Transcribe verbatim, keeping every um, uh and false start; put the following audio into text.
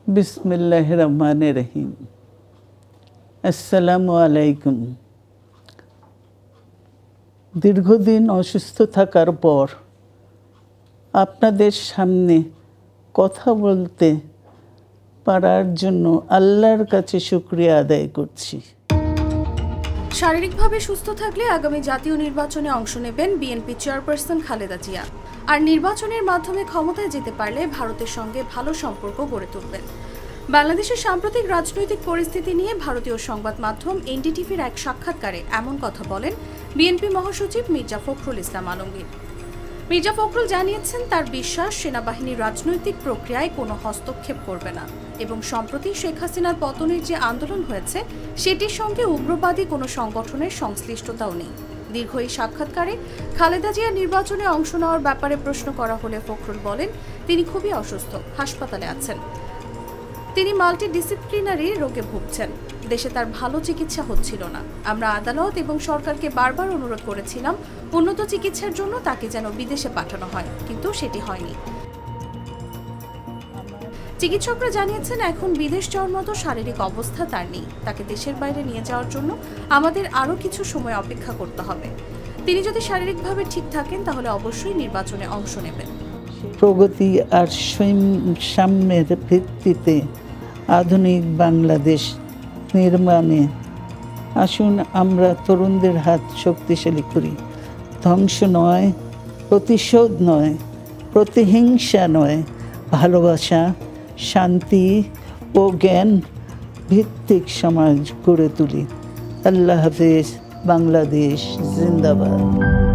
বিসমিল্লাহির রহমানির রহিম। আসসালামু আলাইকুম। দীর্ঘদিন অসুস্থ থাকার পর আপনাদের সামনে কথা বলতে পারার জন্য আল্লাহর কাছে শুকরিয়া আদায় করছি। শারীরিকভাবে সুস্থ থাকলে আগামী জাতীয় নির্বাচনে অংশ নেবেন বিএনপি চেয়ারপারসন খালেদা জিয়া। আর নির্বাচনের মাধ্যমে ক্ষমতায় যেতে পারলে ভারতের সঙ্গে ভালো সম্পর্ক গড়ে তুলবেন। বাংলাদেশের সাম্প্রতিক রাজনৈতিক পরিস্থিতি নিয়ে ভারতীয় সংবাদ মাধ্যম এনডিটিভির এক সাক্ষাৎকারে এমন কথা বলেন বিএনপি মহাসচিব মির্জা ফখরুল ইসলাম আলমগীর। মির্জা ফখরুল জানিয়েছেন, তার বিশ্বাস সেনাবাহিনীর রাজনৈতিক প্রক্রিয়ায় কোনো হস্তক্ষেপ করবে না এবং সম্প্রতি শেখ হাসিনার পতনের যে আন্দোলন হয়েছে সেটির সঙ্গে উগ্রবাদী কোনো সংগঠনের সংশ্লিষ্টতাও নেই। দীর্ঘ এই সাক্ষাৎকারে খালেদা জিয়া নির্বাচনে অংশ নেওয়ার ব্যাপারে প্রশ্ন করা হলে ফখরুল বলেন, তিনি খুবই অসুস্থ, হাসপাতালে আছেন। তিনি মাল্টিডিসিপ্লিনারি রোগে ভুগছেন। দেশে তার ভালো চিকিৎসা হচ্ছিল না। আমরা আদালত এবং সরকারকে বারবার অনুরোধ করেছিলাম উন্নত চিকিৎসার জন্য তাকে যেন বিদেশে পাঠানো হয়, কিন্তু সেটি হয়নি। চিকিৎসকরা জানিয়েছেন, এখন বিদেশ যাওয়ার মতো শারীরিক অবস্থা তার নেই। তাকে দেশের বাইরে নিয়ে যাওয়ার জন্য আমাদের আরও কিছু সময় অপেক্ষা করতে হবে। তিনি যদি শারীরিকভাবে ঠিক থাকেন তাহলে অবশ্যই নির্বাচনে অংশ নেবেন। প্রগতি আর সাম্যের ভিত্তিতে আধুনিক বাংলাদেশ নির্মাণে আসুন আমরা তরুণদের হাত শক্তিশালী করি। ধ্বংস নয়, প্রতিশোধ নয়, প্রতিহিংসা নয়, ভালোবাসা, শান্তি ও জ্ঞান ভিত্তিক সমাজ গড়ে তুলি। আল্লাহ হাফেজ। বাংলাদেশ জিন্দাবাদ।